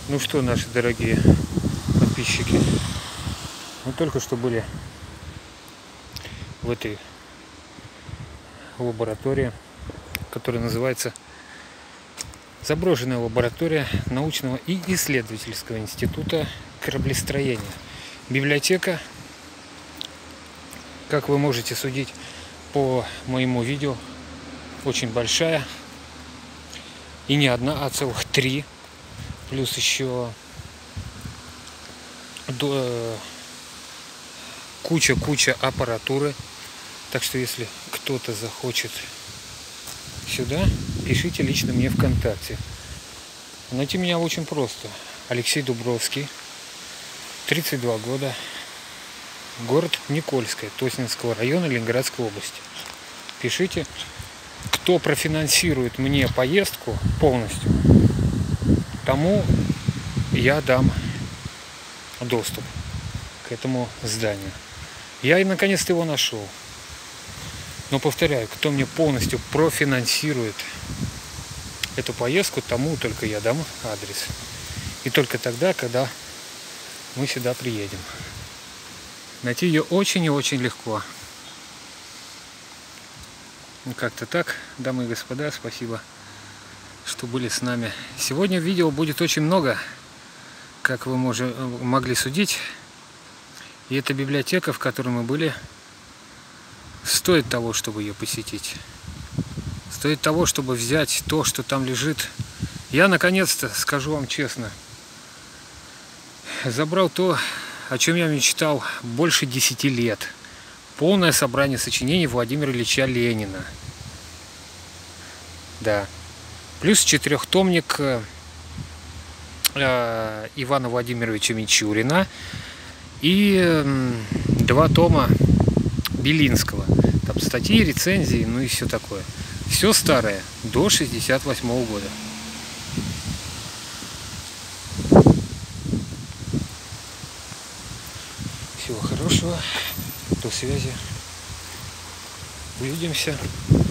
Ну что, наши дорогие подписчики, мы только что были в этой лаборатории, которая называется заброшенная лаборатория научного и исследовательского института кораблестроения. Библиотека, как вы можете судить по моему видео, очень большая, и не одна, а целых 3, плюс еще куча аппаратуры. Так что если кто-то захочет сюда, пишите лично мне ВКонтакте. Найти меня очень просто. Алексей Дубровский, 32 года, город Никольское, Тоснинского района, Ленинградской области. Пишите. Кто профинансирует мне поездку полностью, тому я дам доступ к этому зданию. Я и наконец-то его нашел. Но повторяю, кто мне полностью профинансирует эту поездку, тому только я дам адрес. И только тогда, когда мы сюда приедем. Найти ее очень и очень легко. Как-то так, дамы и господа, спасибо, что были с нами. Сегодня видео будет очень много, как вы могли судить. И эта библиотека, в которой мы были, стоит того, чтобы ее посетить. Стоит того, чтобы взять то, что там лежит. Я, наконец-то, скажу вам честно, забрал то, о чем я мечтал больше 10 лет. Полное собрание сочинений Владимира Ильича Ленина. Да. Плюс 4-томник Ивана Владимировича Мичурина. И 2 тома Белинского. Там статьи, рецензии, ну и все такое. Все старое, до 68-го года. Всего хорошего. До связи. Увидимся.